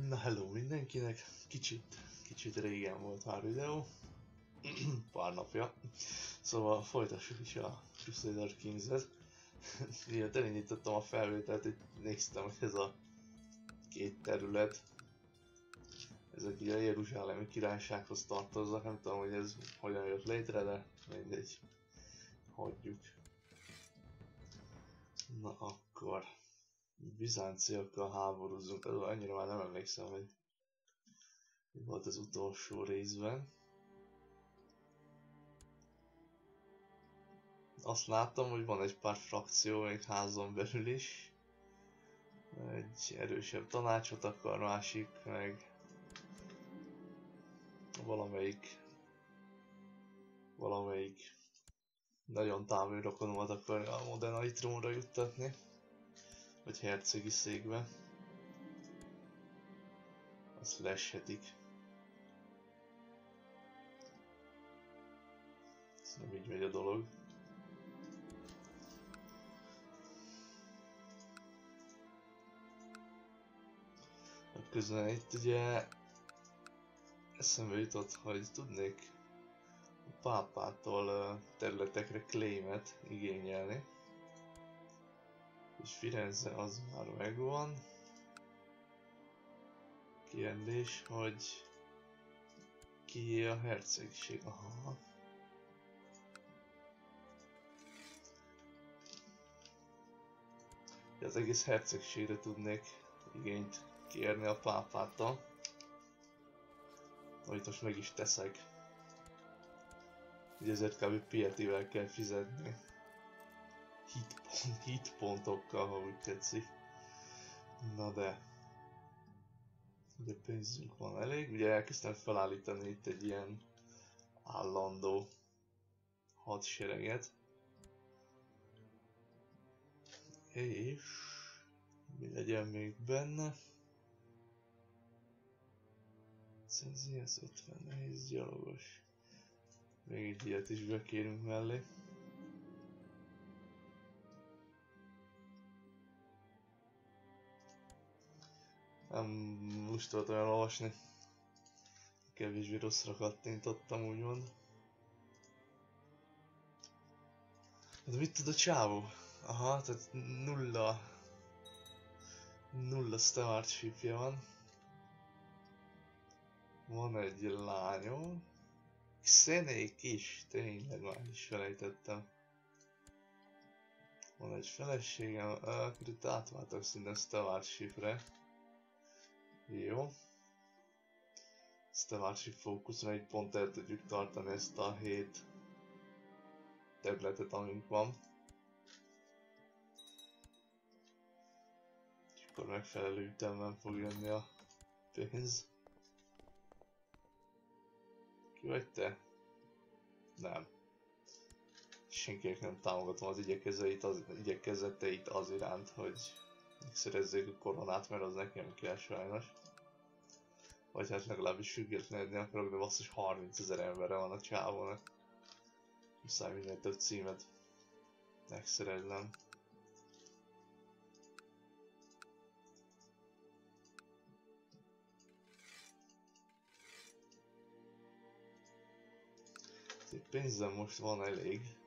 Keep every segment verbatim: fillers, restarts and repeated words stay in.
Na hello mindenkinek, kicsit, kicsit régen volt már videó, pár napja, szóval folytassuk is a Crusader Kings-et. Miatt elindítottam a felvételt, itt néztem, hogy ez a két terület, ezek ugye a Jeruzsálemi Királysághoz tartoznak, nem tudom, hogy ez hogyan jött létre, de mindegy, hagyjuk. Na akkor, bizánciakkal háborúzzunk, annyira már nem emlékszem, hogy mi volt az utolsó részben. Azt láttam, hogy van egy pár frakció még házon belül is. Egy erősebb tanácsot akar, másik meg valamelyik valamelyik nagyon távoli rokonomat akarja a modernai trónra juttatni, vagy hercegi székbe. Azt leeshetik. Ez nem így megy a dolog. Közben itt ugye eszembe jutott, hogy tudnék a pápától területekre claimet igényelni. És Firenze az már megvan. Kérdés, hogy kié a hercegség? Aha. Az egész hercegségre tudnék igényt kérni a pápától. Amit most meg is teszek. Ugye ezért kb. Pietivel kell fizetni. Hit, pont, hit pontokkal, ha úgy tetszik. Na de... Ugye pénzünk van elég. Ugye elkezdtem felállítani itt egy ilyen állandó hadsereget. És... mi legyen még benne? Ez ötven nehéz gyalogos. Még egy ilyet is bekérünk mellé. Nem most volt olyan olvasni. Kevésbé rosszra kattintottam, úgymond. De mit tud a csávó? Aha, tehát nulla... Nulla stewardshipja van. Van egy lányom. Szenék is, tényleg már is felejtettem. Van egy feleségem, akkor itt átváltok szinte stewardshipre. Jó. Stewardship fókuszra így pont el tudjuk tartani ezt a hét területet, amink van. És akkor megfelelő ütemben fog jönni a pénz. Ki vagy te? Nem. Senkinek nem támogatom az igyekezeteit az, igyekezeteit az iránt, hogy megszerezzék a koronát, mert az nekem kell sajnos. Vagy hát legalábbis függetlenedni akarok, de basszus harmincezer emberre van a csávónak. Muszáj minél több címet megszereznem. Pénzem most van elég.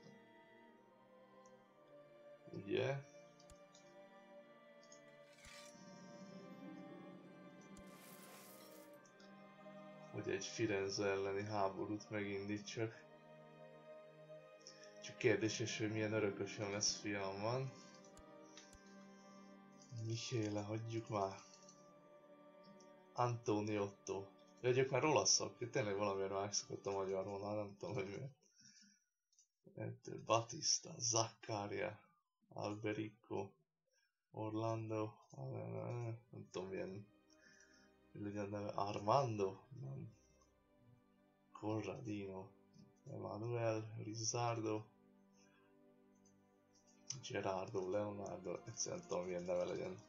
Ugye? Hogy egy Firenze elleni háborút megindítsak. Csak kérdéses, hogy milyen örökösöm lesz, fiam van. Michele, hagyjuk már. Antoniotto. Legyek már olaszok, tényleg valamiért megszokott a magyar vonal, nem tudom, hogy miért. Batista, Zaccaria, Alberico, Orlando, nem tudom milyen, mi legyen neve, Armando, nem. Corradino, Emanuel, Rizzardo, Gerardo, Leonardo, egyszerűen nem tudom milyen neve legyen.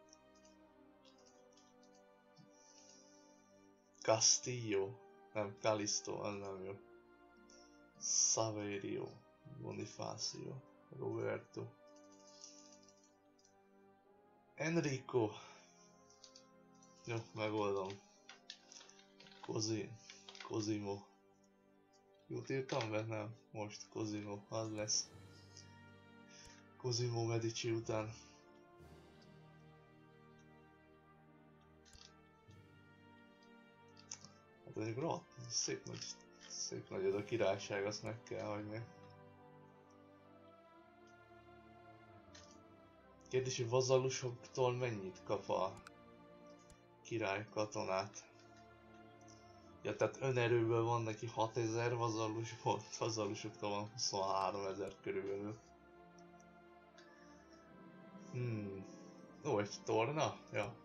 Castillo, nem, Callisto, az nem jó. Saverio, Bonifacio, Roberto, Enrico, Jó, megoldom. Kozi... Kozimo. Jót írtam be? Nem. Most Kozimo, az lesz. Cosimo Medici után. Hát mondjuk rohadt, szép nagy, szép nagy az a királyság, azt meg kell hagyni. Kérdés, hogy vazallusoktól mennyit kap a király katonát? Ja, tehát önerőből van neki hatezer vazallusból, vazallusoktól van huszonháromezer körülbelül. Hmm. Ó, egy torna? Ja.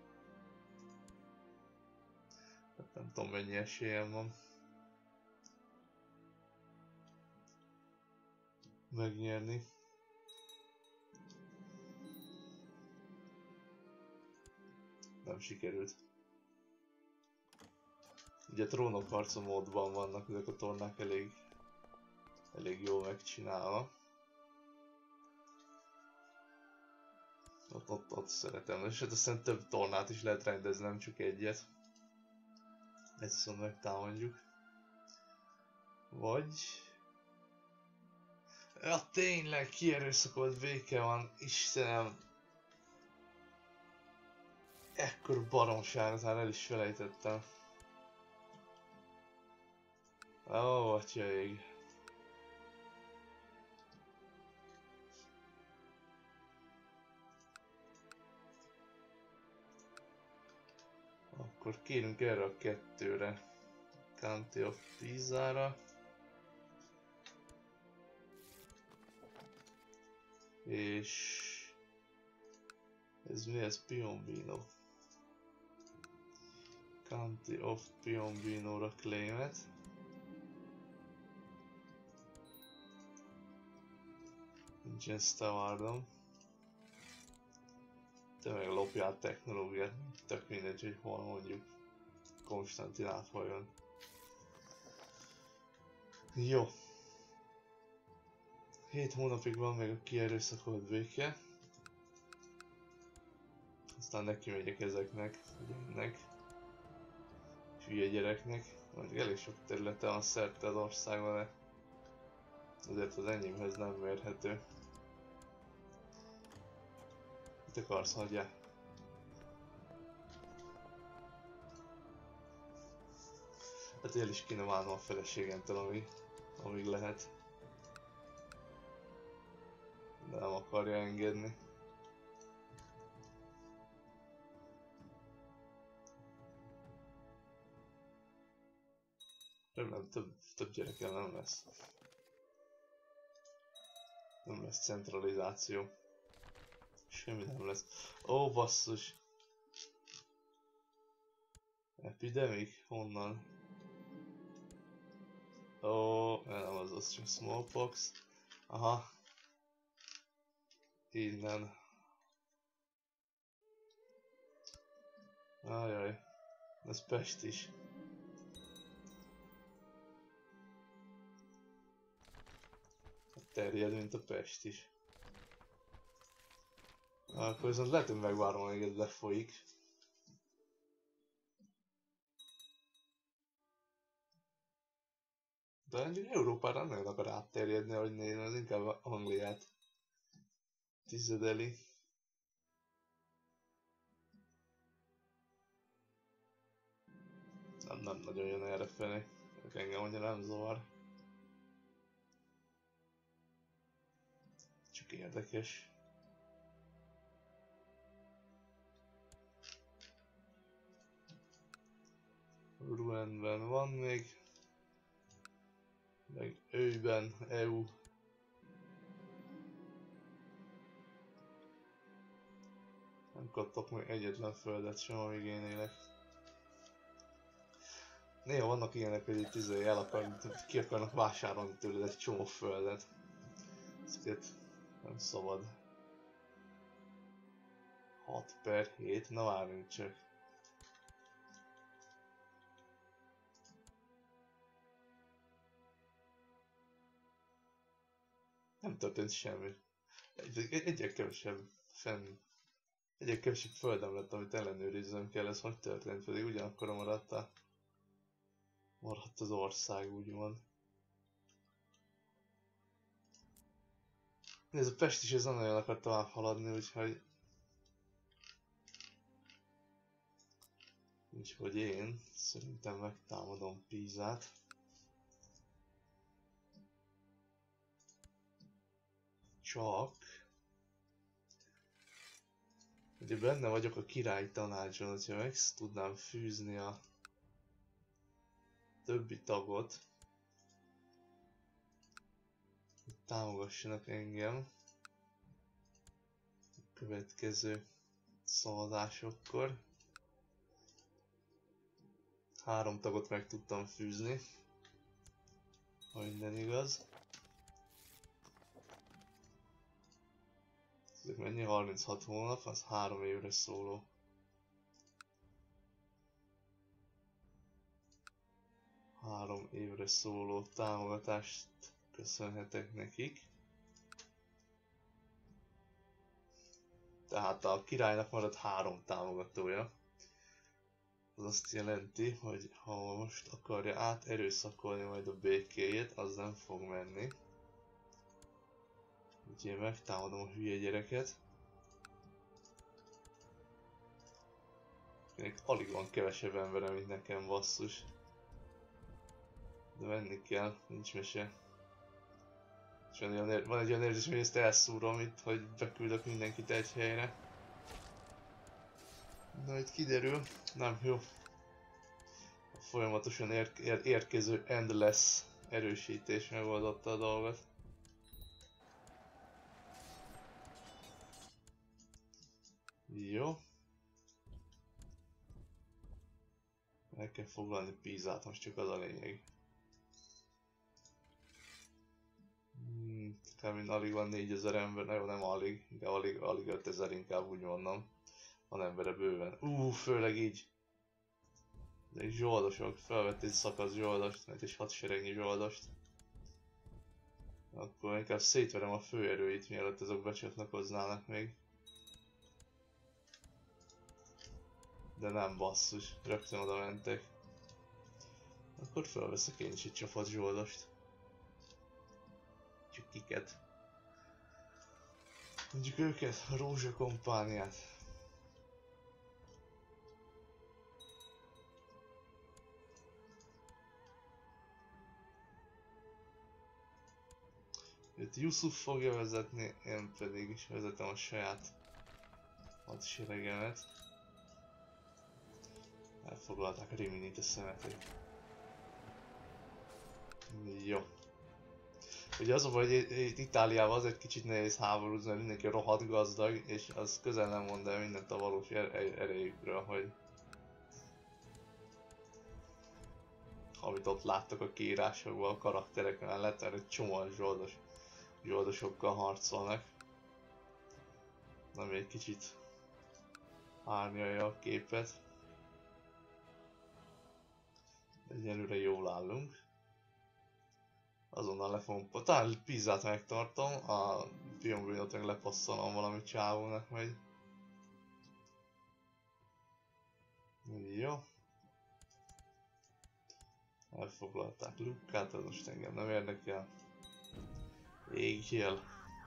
Hát nem tudom mennyi esélyem van megnyerni. Nem sikerült. Ugye trónokharca módban vannak ezek a tornák elég, elég jól megcsinálva. Ott, ott, ott szeretem, és hát aztán több tornát is lehet rendezni, nem csak egyet. Egyszerűen megtámadjuk. Vagy... Ja, tényleg kierőszakolt béke van, Istenem! Ekkor baromságot már el is felejtettem. Ó, atyaig. Akkor kérünk erre a kettőre. County of Pisa-ra. És... ez mi ez? Piombino. County of Piombino-ra claimet. Nincsen sztavardom. Te meg lopjál technológiát, tök mindegy, hogy hol mondjuk Konstantinápol jön. Jó. hét hónapig van még a kierőszakolt béke. Aztán neki megyek ezeknek, ennek. Hülye gyereknek. Mondjuk elég sok területe van szerte az országban, de azért az enyémhez nem mérhető. Mit akarsz, hagyjál? Hát el is kéne válnom a feleségemtől, amíg, amíg lehet. De nem akarja engedni. Remélem több, több gyerekem nem lesz. Nem lesz centralizáció. Semmi nem lesz. Ó, basszus! Epidemic? Honnan? Ó, nem az, az csak smallpox. Aha. Innen. Ajaj. Ez Pest is. Terjed, mint a Pest is. Akkor viszont lehet, hogy megvárom, amíg ez lefolyik. De mondjuk Európára nem nagyon akar átterjedni, ahogy nézem, az inkább Angliát tizedeli. Nem, nem nagyon jön errefelé. Engem annyira nem zavar. Csak érdekes. Ruenben van még. Meg őben é u. Nem kaptak még egyetlen földet sem, amíg én élek. Néha vannak ilyenek, hogy itt izé el akar, ki akarnak vásárolni tőled egy csomó földet. Ezeket nem szabad. hat per hét, na várjunk csak. Nem történt semmi. Egy, egy, egyre kevesebb fenn Egyre kevesebb földem lett, amit ellenőrizzem kell, ez hogy történt, pedig ugyanakkor maradt, a... maradt az ország, úgymond. Nézd, a Pest is ez nagyon akar tovább haladni, úgyhogy... Úgyhogy én szerintem megtámadom Pízát. Csak... Ugye benne vagyok a király tanácson, hogyha meg tudnám fűzni a többi tagot, hogy támogassanak engem a következő szavazásokkor. Három tagot meg tudtam fűzni, ha minden igaz. Ezek mennyi? harminchat hónap, az három évre szóló. Három évre szóló támogatást köszönhetek nekik. Tehát a királynak marad három támogatója. Az azt jelenti, hogy ha most akarja áterőszakolni majd a békéjét, az nem fog menni. Úgyhogy én megtámadom a hülye gyereket. Akinek alig van kevesebb embere, mint nekem, basszus. De menni kell, nincs mese. És van, olyan, van egy olyan érzés, hogy ezt elszúrom itt, hogy beküldök mindenkit egy helyre. Na itt kiderül, nem jó. A folyamatosan ér ér érkező endless erősítés megoldotta a dolgot. Jó. El kell foglalni Pízát, most csak az a lényeg. Hmm, kb. Alig van négyezer ember, na jó, nem alig, de alig, alig ötezer, inkább úgy mondom. Van embere bőven. Ú, főleg így. De egy zsoldosok, felvett egy szakasz zsoldost, mert egy hadseregnyi zsoldost. Akkor inkább szétverem a főerőit, mielőtt azok becsatlakoznának még. De nem, basszus, rögtön oda mentek. Akkor felveszek én is egy csapat zsoldost. Csak kiket. Mondjuk őket, a Rózsa kompániát. Itt Yusuf fogja vezetni, én pedig is vezetem a saját hadseregemet. Elfoglalták a Riminit, a szemetét. Jó. Ugye az a baj, hogy itt Itáliában az egy kicsit nehéz háborúzni, mert mindenki rohadt gazdag, és az közel nem mond el mindent a valós er er erejükről, hogy... Amit ott láttak a kiírásokban, a karakterek mellett, mert egy csomó zsoldos, zsoldosokkal harcolnak. Ami egy kicsit árnyalja a képet. Egyelőre jól állunk. Azonnal le fogom... Talán Pízát megtartom, a Piombrinot meg lepasszolom valami csávónak megy. Jó. Elfoglalták Lukkát, az most engem nem érdekel. Égjél.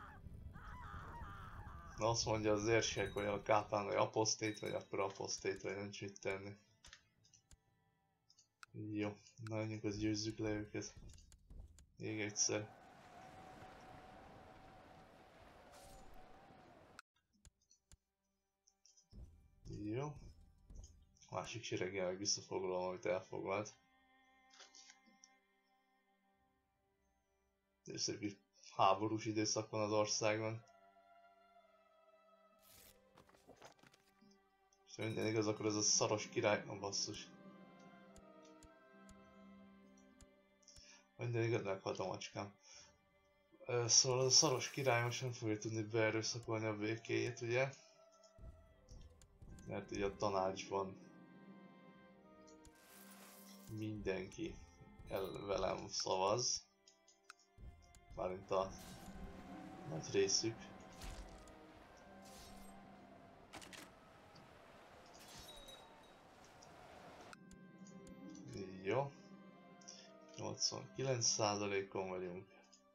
Na azt mondja az érsek, hogy a kápán vagy aposztét, vagy akkor aposztét, vagy nem mit tenni. Jó, na menjünk, az győzzük le őket. Még egyszer. Jó. A másik sereggel meg visszafoglalom, amit elfoglalt. Szép háborús időszak van az országban. És minden igaz, akkor ez a szaros király... A basszus. Minden igaz, meghalt a macskám. Szóval az a szaros király most nem fogja tudni beerőszakolni a békéjét, ugye? Mert ugye a tanácsban mindenki el velem szavaz. Mármint a nagy részük. nyolcvankilenc százalékon vagyunk.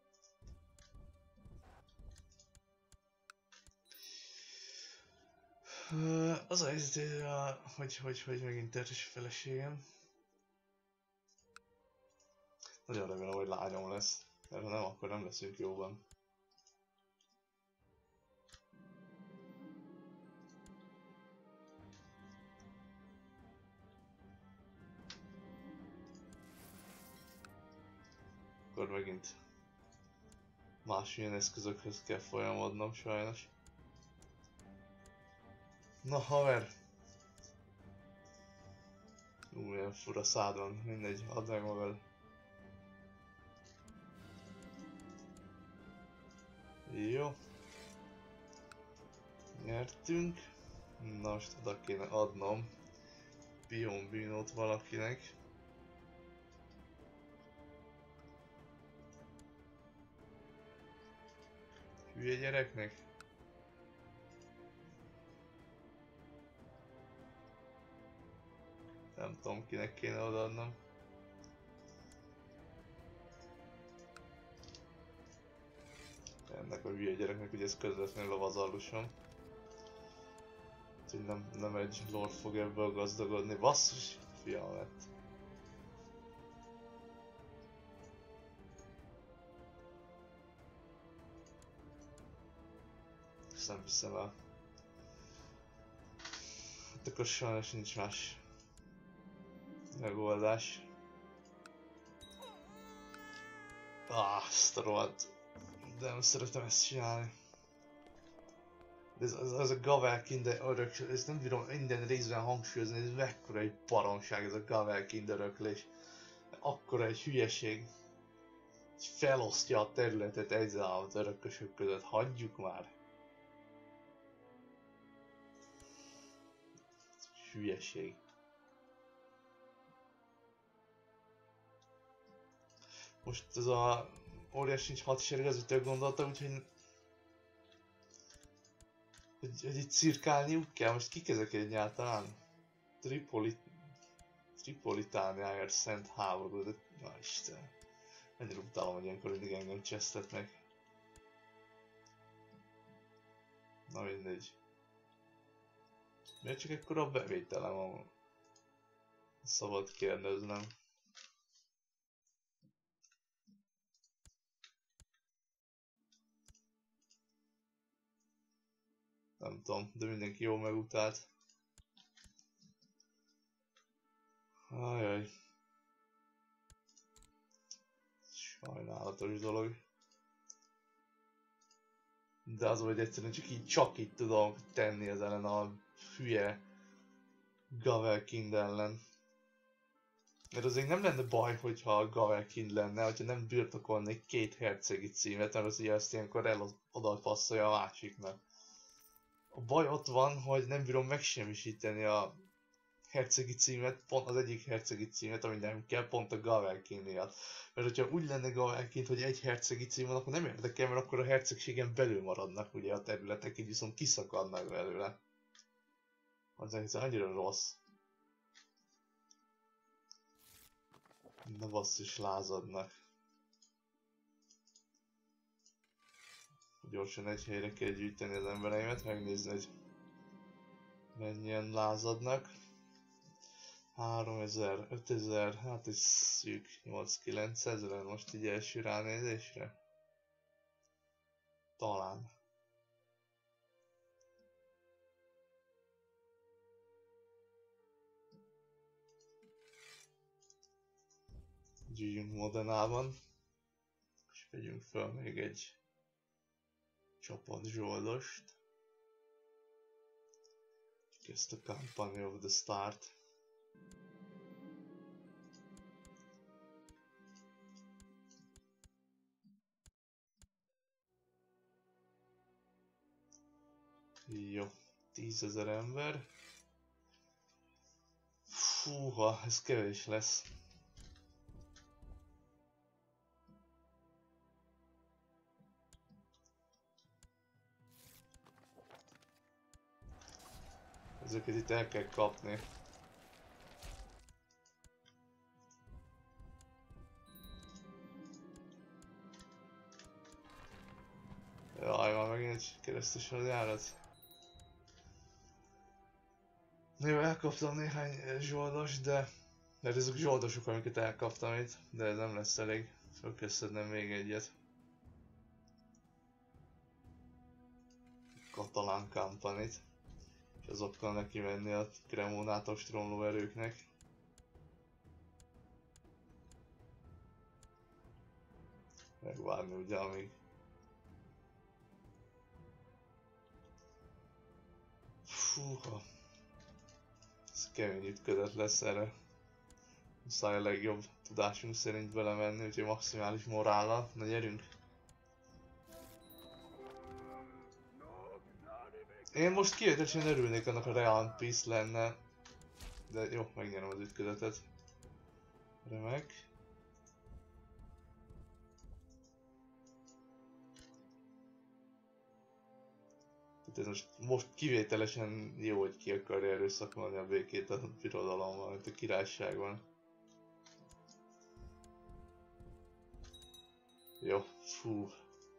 Az a helyzet, hogy, hogy, hogy megint terhes feleségem. Nagyon remélem, hogy lányom lesz, mert ha nem, akkor nem leszünk jóban. Akkor megint másmilyen eszközökhöz kell folyamodnom sajnos. Na haver! Ú, milyen fura szád van, mindegy, add meg magad. Jó. Nyertünk. Na most oda kéne adnom Piombinót valakinek. Hülye gyereknek? Nem tudom, kinek kéne odaadnom. Ennek a hülye gyereknek, ugye ez közvetlenül a vazallusom. Úgyhogy nem, nem egy lord fog ebből gazdagodni. Basszus, fiam lett. Ezt nem hiszem el. Hát akkor sajnos nincs más megoldás. Ah, ezt a rohadt. De nem szeretem ezt csinálni. Ez, ez, ez a Gavelkind örök, ezt nem bírom minden részben hangsúlyozni, ez mekkora egy baromság ez a Gavelkind öröklés. Akkora egy hülyeség. Felosztja a területet egyzel az örökösök között, hagyjuk már. Hülyeség. Most ez a óriási nincs hadsereg, az ütök gondolta, úgyhogy hogy, hogy itt cirkálniuk kell, most kik ezek egyáltalán? Tripoli... Tripolitániáért szent háború, de... Na Isten... Mennyire utálom, hogy ilyenkor mindig engem csesztetnek. Na mindegy. Miért csak ekkora bevételem van? Szabad kérdeznem. Nem tudom, de mindenki jól megutált. Ajaj. Sajnálatos dolog. De az, hogy egyszerűen csak így, csak így tudom tenni az ellen a hülye Gavelkind ellen. Mert azért nem lenne baj, hogyha a Gavelkind lenne, hogyha nem birtokolnék két hercegi címet, mert az ugye ezt ilyenkor el oda passzolja a másiknak. A baj ott van, hogy nem bírom megsemmisíteni a hercegi címet, pont az egyik hercegi címet, ami nem kell, pont a Gavelkind miatt. Mert hogyha úgy lenne Gavelkind, hogy egy hercegi cím van, akkor nem érdekel, mert akkor a hercegségen belül maradnak ugye a területek, így viszont kiszakadnak belőle. Az egész annyira rossz. Na basszus, lázadnak. Gyorsan egy helyre kell gyűjteni az embereimet, megnézni, hogy mennyien lázadnak. háromezer, ötezer, hát ez szűk, nyolc-kilencezer most így első ránézésre. Talán. Gyűjjünk Modenában, és vegyünk fel még egy csapat zsoldost. Ezt a Company of the Start. Jó, tízezer ember. Fúha, ez kevés lesz. Ezeket itt el kell kapni. keresztesen a járat. Jó, elkaptam néhány zsoldos, de... Mert ezek zsoldosok, amiket elkaptam itt, de ez nem lesz elég. Fel kell szednem még egyet. Katalán Company-t. És azokkal neki menni a Cremonátos tromló erőknek. Megvárni ugye, amíg... Fúha. Ez kemény ütködet lesz erre. Muszáj a legjobb tudásunk szerint belemenni, úgyhogy maximális morállal. Na gyerünk! Én most kivételesen örülnék annak a Realm Peace lenne. De jó, megnyerem az ütközetet. Remek. Tehát ez most, most kivételesen jó, hogy ki akarja erőszakolni a békét a birodalomban, mint a királyságban. Jó, fú.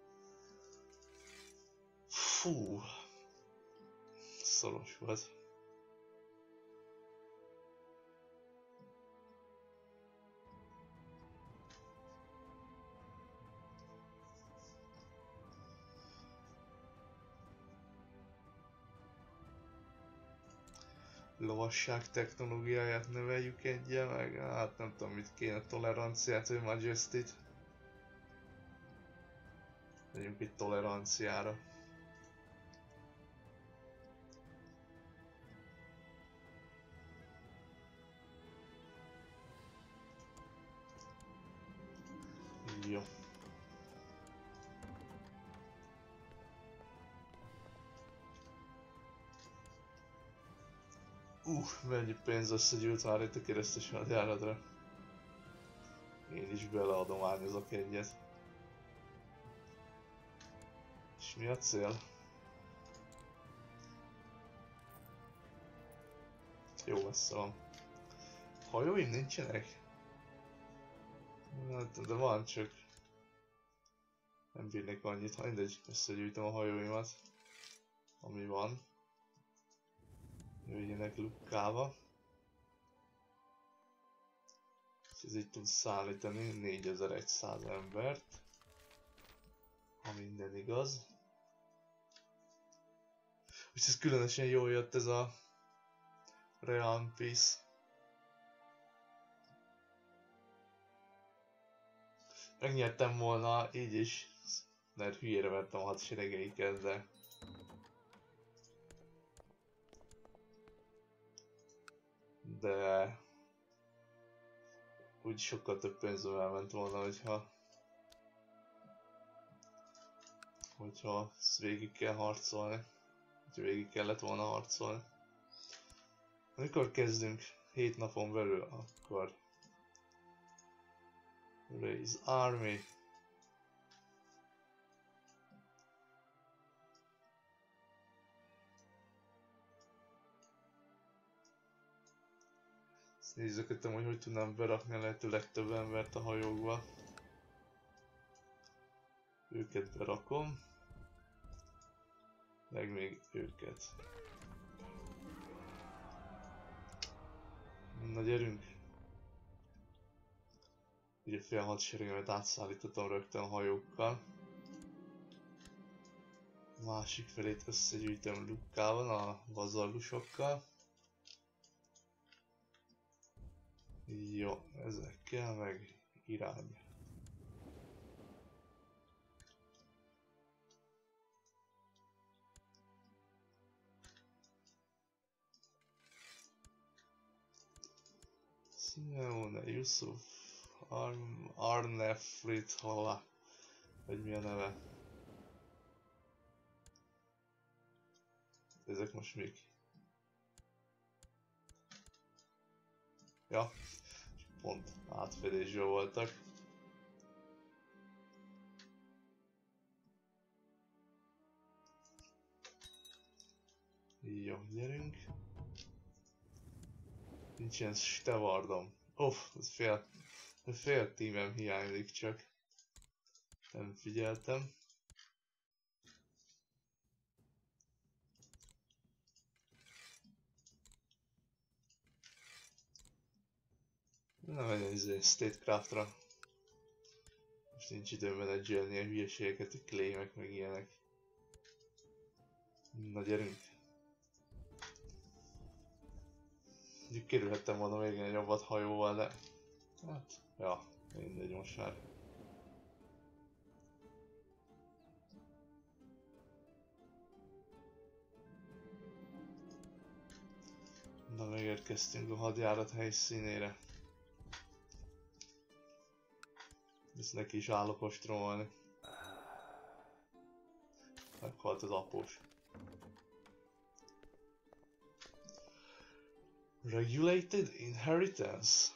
Fú. Szoros volt. Lovasság technológiáját növeljük egyel, meg hát nem tudom mit kéne, toleranciát vagy majesty-t. Megyünk itt toleranciára. Jó. Uh, mennyi pénz összegyűlt már itt a keresztes hadjáratra. Én is beleadományozok egyet. És mi a cél? Jó messze van. Hajóim nincsenek? Hát, de van, csak... Nem bírnék annyit, ha mindegy, összegyűjtöm a hajóimat. Ami van. Jöjjenek Lukkába. És ez így tud szállítani négyezer-száz embert. Ha minden igaz. És ez különösen jól jött ez a Realm Peace. Megnyertem volna így is, mert hülyére vertem a hadseregeiket, de... De... Úgy sokkal több pénzem elment volna, hogyha... Hogyha ezt végig kell harcolni. Hogyha végig kellett volna harcolni. Amikor kezdünk? hét napon belül, akkor... Raise Army. Ezt nézzeketem, hogy hogy tudnám berakni a lehető legtöbb embert a hajókba. Őket berakom. Meg még őket. Na gyerünk! Ugye fél hadseregemet átszállítottam rögtön hajókkal. A másik felét összegyűjtöm Lukkával, a vazallusokkal. Jó, ezekkel meg irány. Simeone, Yusuf, Arn Arnefrit, hala, vagy mi a neve? Ezek most mik? Ja, pont átfedésből voltak. Jó, gyerünk. Nincsen stevardom. Uff, ez fél, fél tímem hiányzik csak. Nem figyeltem. Nem menjen izé Statecraftra. Most nincs időm menedzselni ilyen hülyeségeket, hogy claimek meg ilyenek. Na gyerünk! Mondjuk kerülhettem volna még egy jobbat hajóval, de... Hát... Ja, mindegy most már. Na megérkeztünk a hadjárat helyszínére. Ezt neki is állok ostromolni. Meghalt az após. Regulated inheritance.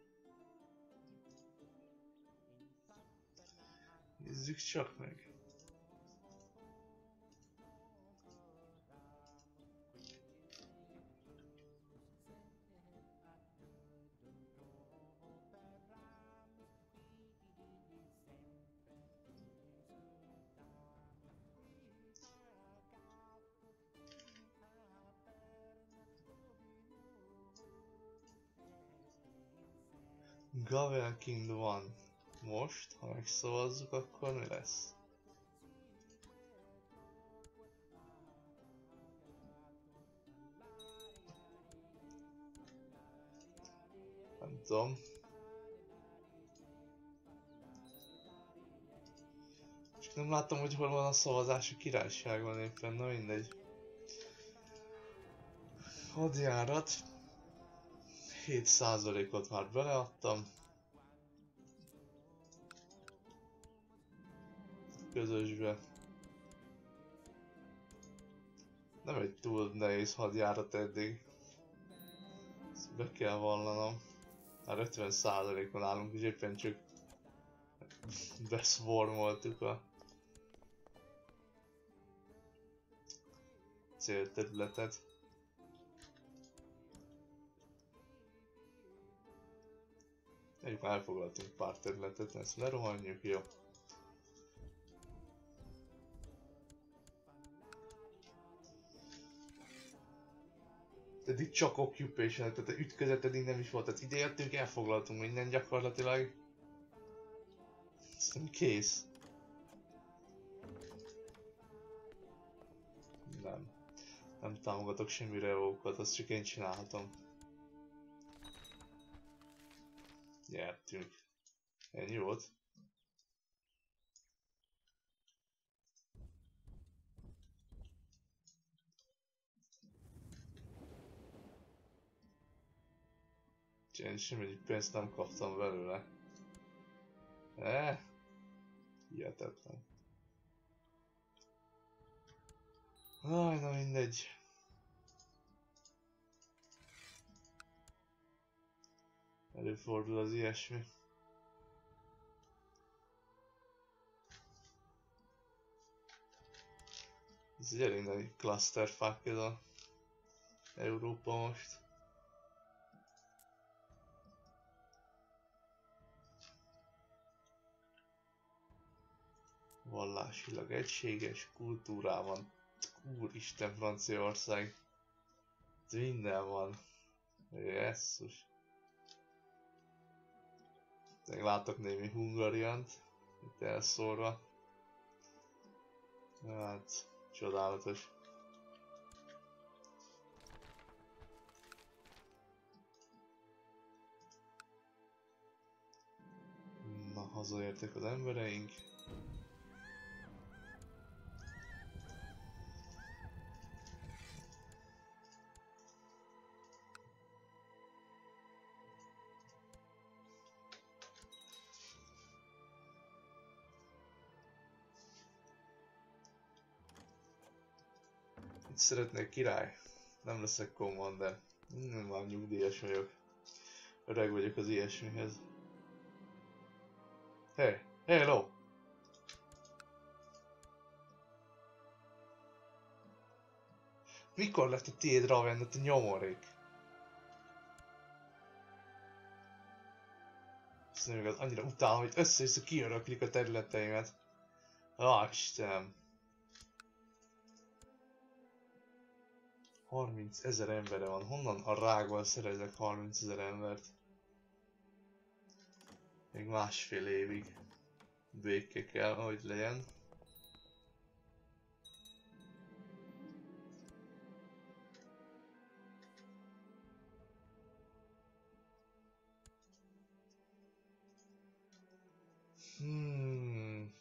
Nézzük csak meg. Gavel King van. Most, ha megszavazzuk, akkor mi lesz? Nem tudom. Csak nem látom, hogy hol van a szavazás a királyságon éppen, na mindegy. Hadjárat. hét százalékot már beleadtam. Közösbe. Nem egy túl nehéz hadjárat eddig. Ezt be kell vallanom. Már ötven százalékon állunk, és éppen csak beszvormoltuk a célterületet. Egyébként már elfoglaltunk pár területet, ezt lerohanjuk, jó. Eddig csak occupation, tehát a ütközet eddig nem is volt, tehát ide jöttünk, elfoglaltunk minden gyakorlatilag. Aztán kész. Nem. Nem támogatok semmi reókat, azt csak én csinálhatom. Nyertünk. Ennyi volt. Én semmi pénzt nem kaptam belőle. Eh? Hihetetlen. Aj, na mindegy. Előfordul az ilyesmi. Ez egy elég nagy clusterfuck ez a Európa most. Vallásilag egységes kultúrában. Úristen, Franciaország. Ez minden van. Jesszus. Még látok némi hungariant. Itt elszórva. Hát, csodálatos. Na, hazaértek az embereink. Szeretnék király. Nem leszek commander. Nem már nyugdíjas vagyok. Öreg vagyok az ilyesmihez. Hey! Hello! Mikor lett a tiéd Raven, a nyomorék? Ezt nem igaz, annyira utálom, hogy össze-vissza kiöröklik a területeimet. Ah, Istenem! harminc ezer embere van. Honnan a rágban szerezek harminc ezer embert? Még másfél évig béke kell, hogy legyen. Hmm.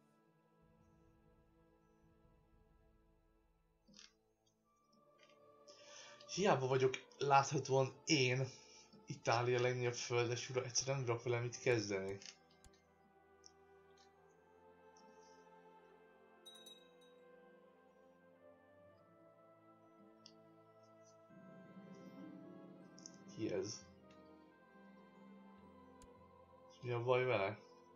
Hiába vagyok láthatóan én Itália legnagyobb földesura, egyszerűen nem tudok vele mit kezdeni. Ki ez? És mi a baj vele?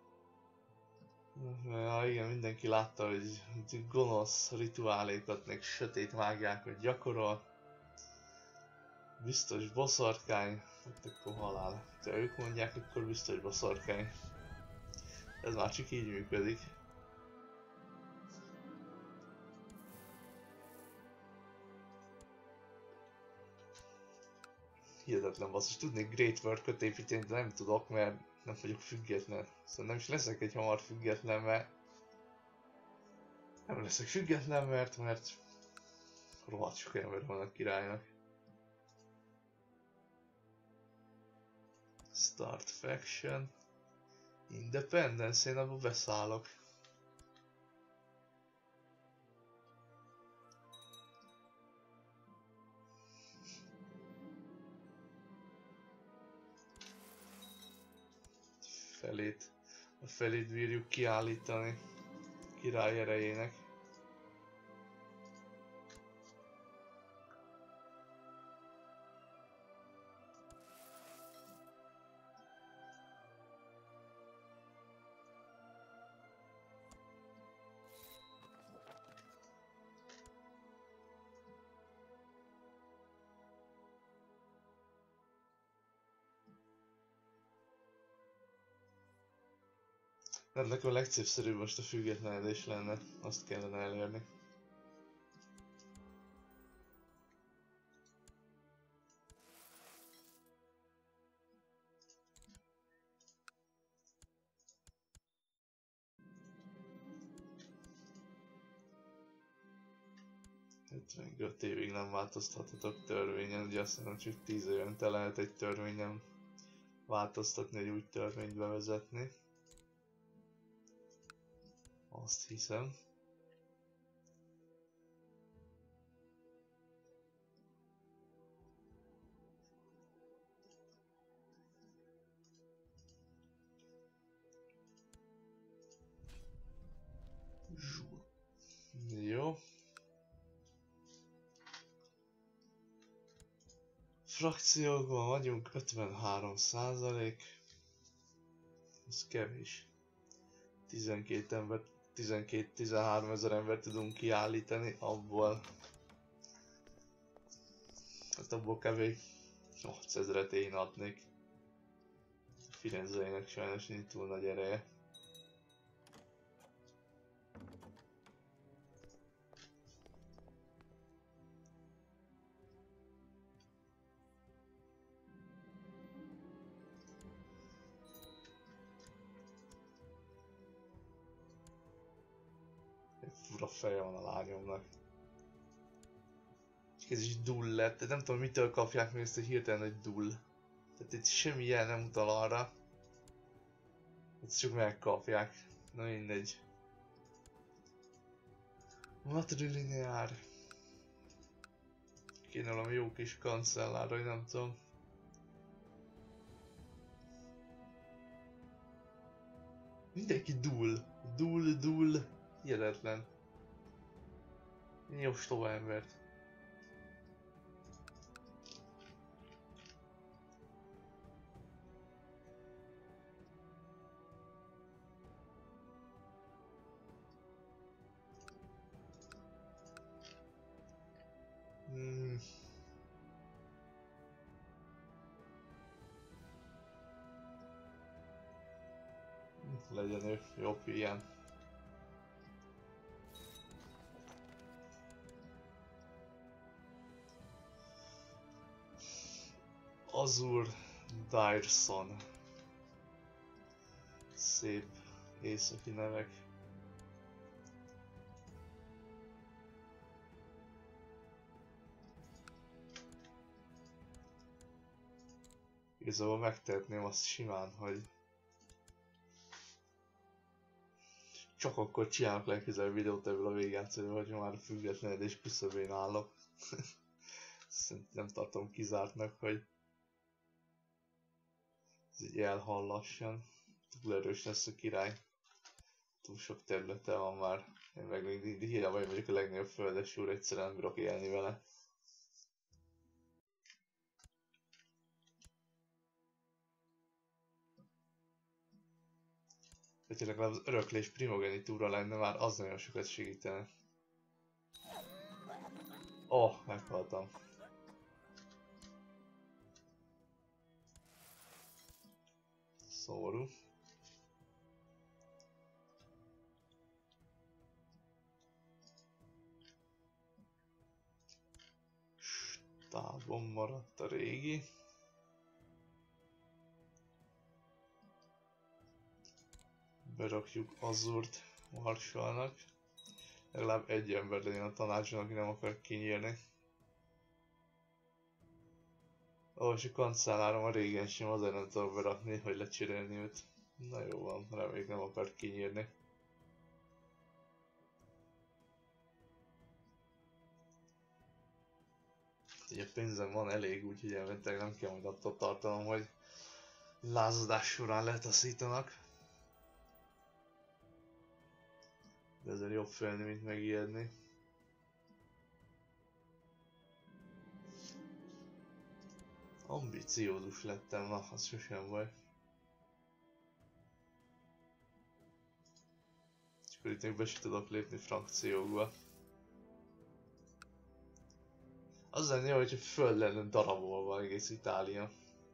Ja, igen, mindenki látta, hogy gonosz rituálékat, meg sötét mágiákat gyakorol. Biztos boszorkány, hát akkor halál. Ha ők mondják, akkor biztos boszorkány. Ez már csak így működik. Hihetetlen basszus, tudnék great work-öt építeni, de nem tudok, mert nem vagyok független. Szóval nem is leszek egy hamar független, mert... Nem leszek független, mert... mert... rohadt sok ember van a királynak. Start faction. Independence, én abba beszállok. Felét, a felét bírjuk kiállítani király erejének. Ennek a legcélszerűbb most a függetlenedés lenne, azt kellene elérni. hetvenöt évig nem változtathatok törvényen, ugye azt mondom, csak tíz évente lehet egy törvényen változtatni, egy új törvényt bevezetni. Azt hiszem. Jó. Frakciókban vagyunk, ötvenhárom százalék. Ez kevés. tizenkét ember, tizenkét-tizenhárom ezer embert tudunk kiállítani, abból... Hát abból kb. nyolcezret én adnék. Firenzeinek sajnos nincs túl nagy ereje. Fura feje van a lányomnak. Ez is dull lett, de nem tudom mitől kapják még ezt a hirtelen, hogy dull. Tehát itt semmi jel nem utal arra. Ezt csak megkapják. Na mindegy. Matrilineár. Kéne valami jó kis kancellár, hogy nem tudom. Mindenki dull. Dull, dull. Hihetetlen. Én ostoba embert. Hmm. Legyen ő jobb ilyen. Azur Dyerson. Szép északi nevek. Igazából megtehetném azt simán, hogy csak akkor csinálok legközelebb videót ebből a végigjátszóról, hogy már függetlened és küszöbén állok. Szerintem nem tartom kizártnak, hogy ez így elhallassan. Túl erős lesz a király. Túl sok területe van már. Én meg még hiába én vagyok a legnagyobb földes úr, egyszerűen nem bírok élni vele. Hogyha legalább az öröklés primogenitúra lenne, már az nagyon sokat segítene. Oh, meghaltam. Szomorú. Stábon maradt a régi. Berakjuk Azurt Marsalnak. Legalább egy ember legyen a tanácson, aki nem akar kinyírni. Ó, és a kancellárom a régen sem, azért nem tudom berakni, hogy lecserélni őt. Na jó van, reméljük nem akar kinyírni. Ugye pénzem van elég, úgyhogy elmentek nem kell majd attól tartanom, hogy lázadás során letaszítanak. De ezzel jobb félni, mint megijedni. Ambiciózus lettem, na, az sosem baj. És akkor itt még be se tudok lépni frakciókba. Az lenne jó, hogyha föld lenne darabolva egész Itália.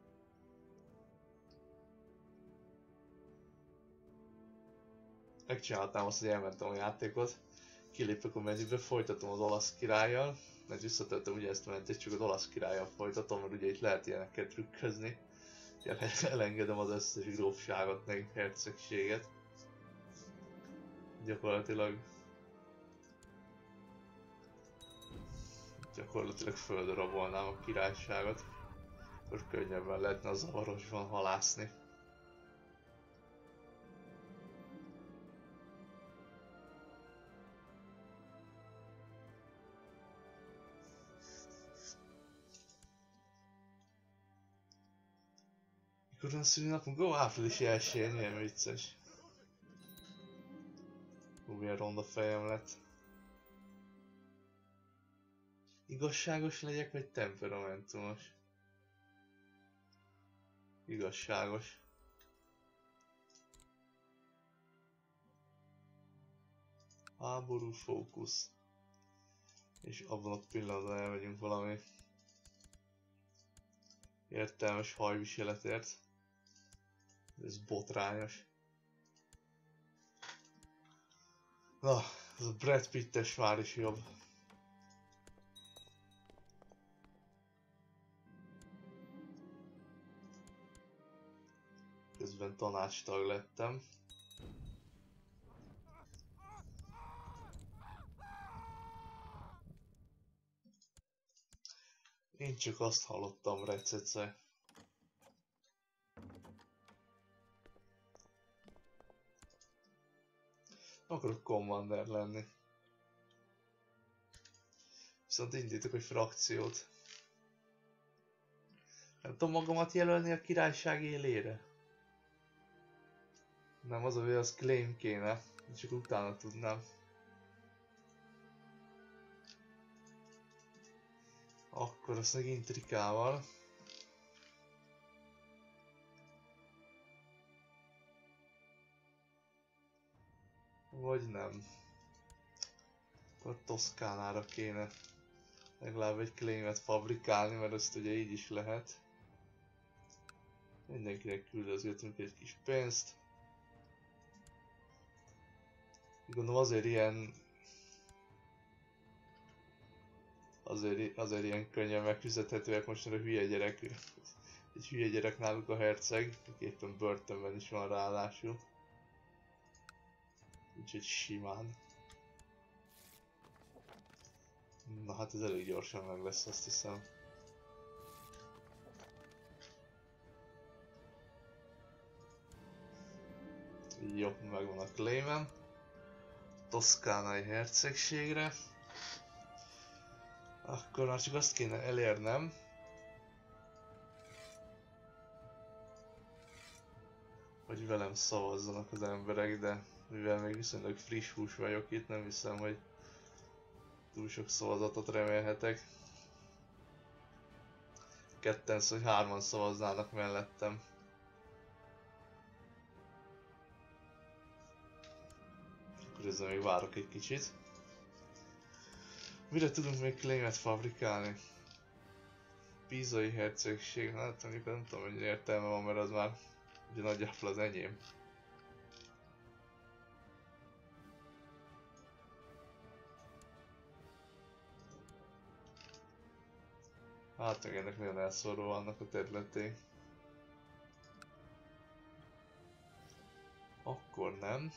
Megcsináltam azt, hogy elmentem a játékot, kilépek a menübe, folytatom az olasz királlyal, mert visszatöltöm ugye ezt a mentet, csak az olasz királlyal folytatom, mert ugye itt lehet ilyeneket trükközni. Elengedem az összes grófságot, meg hercegséget. Gyakorlatilag... Gyakorlatilag földre rabolnám a királyságot, akkor könnyebben lehetne a zavarosban halászni. Mikor van szülinapunk? Ó, április elsején, milyen vicces. Hú, milyen ronda fejem lett. Igazságos legyek, vagy temperamentumos? Igazságos. Háború, fókusz. És abban a pillanatban elmegyünk valami értelmes hajviseletért. Ez botrányos. Na, ez a Brad Pitt-es már is jobb. Közben tanácstag lettem. Én csak azt hallottam recece. Akarok commander lenni. Viszont indítok egy frakciót. Nem tudom magamat jelölni a királyság élére. Nem, az a hogy az claim kéne, csak utána tudnám. Akkor azt meg intrikával. Vagy nem. Akkor Toszkánára kéne legalább egy claimet fabrikálni, mert ezt ugye így is lehet. Mindenkinek küldözgetünk egy kis pénzt. Gondolom azért ilyen... Azért, azért ilyen könnyen megfizethetőek most a hülye gyerek. Egy hülye gyerek náluk a herceg, aki éppen börtönben is van ráadásul. úgyhogy simán. Na hát ez elég gyorsan meg lesz, azt hiszem. Jó, megvan a claimem. Toszkánai hercegségre. Akkor már csak azt kéne elérnem, hogy velem szavazzanak az emberek, de mivel még viszonylag friss hús vagyok itt, nem hiszem, hogy túl sok szavazatot remélhetek. Ketten vagy hárman szavaznának mellettem. Akkor ezzel még várok egy kicsit. Mire tudunk még claimet fabrikálni? Pízai hercegség, hát mondjuk nem tudom, hogy értelme van, mert az már ugye nagyjából az enyém. Hát meg ennek nagyon elszórva vannak a területé. Akkor nem.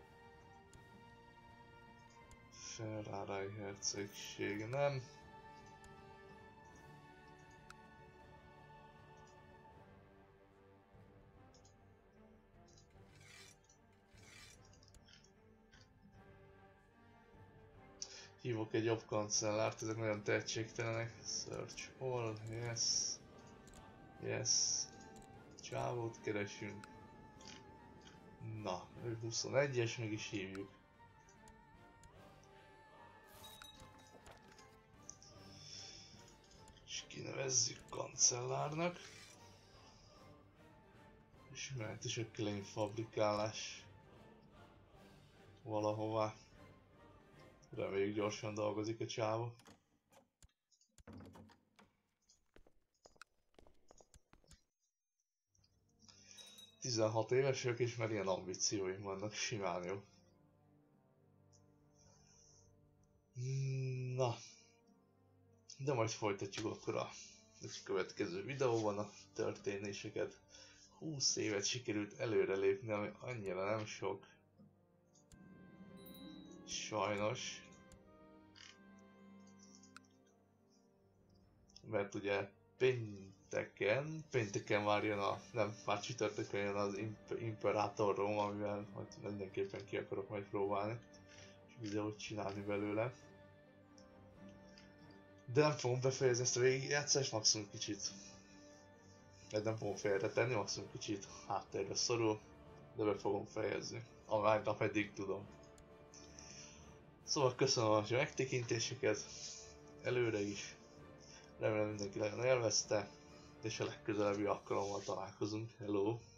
Ferrari hercegség nem. Hívok egy jobb kancellárt, ezek nagyon tehetségtelenek. Search all, yes. Yes. Csávót keresünk. Na, ő huszonegyes, meg is hívjuk. És kinevezzük kancellárnak. És mehet is a claim fabrikálás valahová. Reméljük gyorsan dolgozik a csávó. tizenhat éves vagyok, és már ilyen ambícióim vannak, simán jó. Na, de majd folytatjuk akkor a következő videóban a történéseket. húsz évet sikerült előrelépni, ami annyira nem sok. Sajnos. Mert ugye pénteken, pénteken már jön a, nem, már csütörtökön jön az Imp Imperator Rome, amivel mindenképpen ki akarok majd próbálni, és videót csinálni belőle. De nem fogom befejezni ezt a végigjátszást, maximum kicsit. Mert nem fogom félretenni, maximum kicsit háttérbe szorul, de be fogom fejezni, ameddig tudom. Szóval köszönöm a megtekintéseket, előre is. Remélem mindenki nagyon élvezte, és a legközelebbi alkalommal találkozunk. Hello!